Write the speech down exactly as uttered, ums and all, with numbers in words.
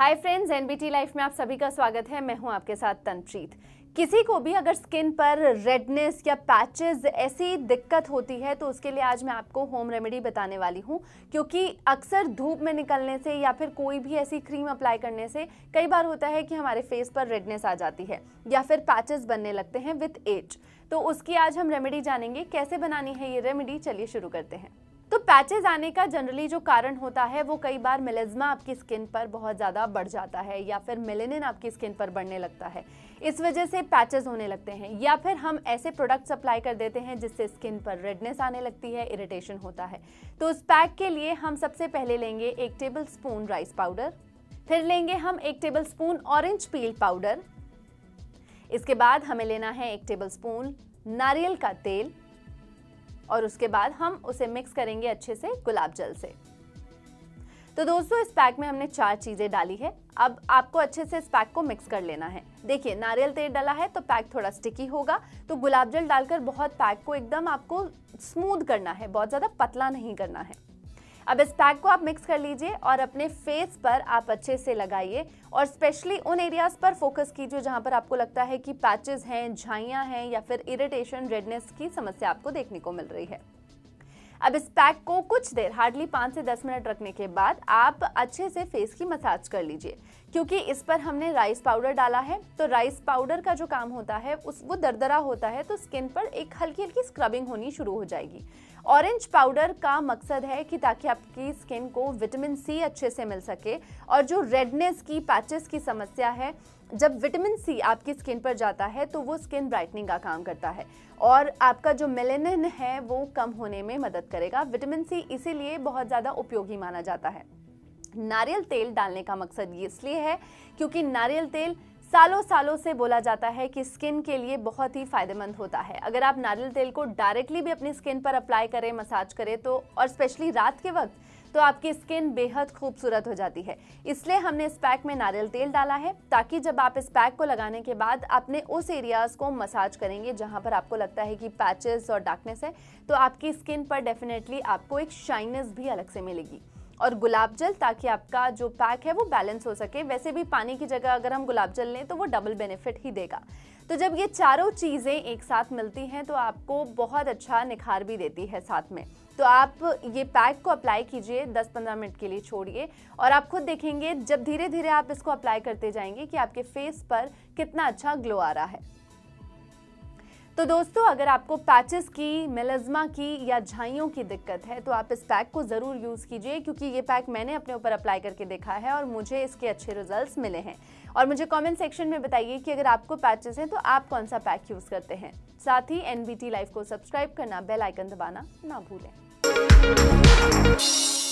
Hi friends, NBT life में आप सभी का स्वागत है। मैं हूं आपके साथ तनप्रीत। किसी को भी अगर स्किन पर रेडनेस या पैचेस ऐसी दिक्कत होती है तो उसके लिए आज मैं आपको होम रेमेडी बताने वाली हूं, क्योंकि अक्सर धूप में निकलने से या फिर कोई भी ऐसी क्रीम अप्लाई करने से कई बार होता है कि हमारे फेस पर रेडनेस आ जाती है या फिर पैचेस बनने लगते हैं विथ एज। तो उसकी आज हम रेमेडी जानेंगे, कैसे बनानी है ये रेमेडी। चलिए शुरू करते हैं। तो पैचेस आने का जनरली जो कारण होता है वो कई बार मेलेज्मा आपकी स्किन पर बहुत ज़्यादा बढ़ जाता है या फिर मेलेनिन आपकी स्किन पर बढ़ने लगता है, इस वजह से पैचेस होने लगते हैं। या फिर हम ऐसे प्रोडक्ट्स अप्लाई कर देते हैं जिससे स्किन पर रेडनेस आने लगती है, इरिटेशन होता है। तो उस पैक के लिए हम सबसे पहले लेंगे एक टेबल स्पून राइस पाउडर, फिर लेंगे हम एक tablespoon orange peel powder. इसके बाद हमें लेना है एक टेबल स्पून नारियल का तेल और उसके बाद हम उसे मिक्स करेंगे अच्छे से गुलाब जल से। तो दोस्तों, इस पैक में हमने चार चीजें डाली है। अब आपको अच्छे से इस पैक को मिक्स कर लेना है। देखिए, नारियल तेल डाला है तो पैक थोड़ा स्टिकी होगा, तो गुलाब जल डालकर बहुत पैक को एकदम आपको स्मूथ करना है, बहुत ज्यादा पतला नहीं करना है। अब इस पैक को आप मिक्स कर लीजिए और अपने फेस पर आप अच्छे से लगाइए और स्पेशली उन एरियाज पर फोकस कीजिए जहां पर आपको लगता है कि पैचेस हैं, झाइयां हैं या फिर इरिटेशन, रेडनेस की समस्या आपको देखने को मिल रही है। अब इस पैक को कुछ देर, हार्डली पाँच से दस मिनट रखने के बाद आप अच्छे से फेस की मसाज कर लीजिए, क्योंकि इस पर हमने राइस पाउडर डाला है। तो राइस पाउडर का जो काम होता है उस वो दरदरा होता है, तो स्किन पर एक हल्की हल्की स्क्रबिंग होनी शुरू हो जाएगी। ऑरेंज पाउडर का मकसद है कि ताकि आपकी स्किन को विटामिन सी अच्छे से मिल सके, और जो रेडनेस की, पैचेस की समस्या है, जब विटामिन सी आपकी स्किन पर जाता है तो वो स्किन ब्राइटनिंग का काम करता है और आपका जो मेलेनिन है वो कम होने में मदद करेगा। विटामिन सी इसीलिए बहुत ज़्यादा उपयोगी माना जाता है। नारियल तेल डालने का मकसद ये इसलिए है क्योंकि नारियल तेल सालों सालों से बोला जाता है कि स्किन के लिए बहुत ही फायदेमंद होता है। अगर आप नारियल तेल को डायरेक्टली भी अपनी स्किन पर अप्लाई करें, मसाज करें तो, और स्पेशली रात के वक्त, तो आपकी स्किन बेहद खूबसूरत हो जाती है। इसलिए हमने इस पैक में नारियल तेल डाला है, ताकि जब आप इस पैक को लगाने के बाद अपने उस एरियाज को मसाज करेंगे जहां पर आपको लगता है कि पैचेस और डार्कनेस है, तो आपकी स्किन पर डेफिनेटली आपको एक शाइनेस भी अलग से मिलेगी। और गुलाब जल, ताकि आपका जो पैक है वो बैलेंस हो सके। वैसे भी पानी की जगह अगर हम गुलाब जल लें तो वो डबल बेनिफिट ही देगा। तो जब ये चारों चीज़ें एक साथ मिलती हैं तो आपको बहुत अच्छा निखार भी देती है साथ में। तो आप ये पैक को अप्लाई कीजिए, दस पंद्रह मिनट के लिए छोड़िए और आप खुद देखेंगे जब धीरे धीरे आप इसको अप्लाई करते जाएंगे कि आपके फेस पर कितना अच्छा ग्लो आ रहा है। तो दोस्तों, अगर आपको पैचेस की, मेलेज्मा की या झाइयों की दिक्कत है तो आप इस पैक को ज़रूर यूज़ कीजिए, क्योंकि ये पैक मैंने अपने ऊपर अप्लाई करके देखा है और मुझे इसके अच्छे रिजल्ट्स मिले हैं। और मुझे कमेंट सेक्शन में बताइए कि अगर आपको पैचेस हैं तो आप कौन सा पैक यूज़ करते हैं। साथ ही एनबीटी लाइफ को सब्सक्राइब करना, बेल आइकन दबाना ना भूलें।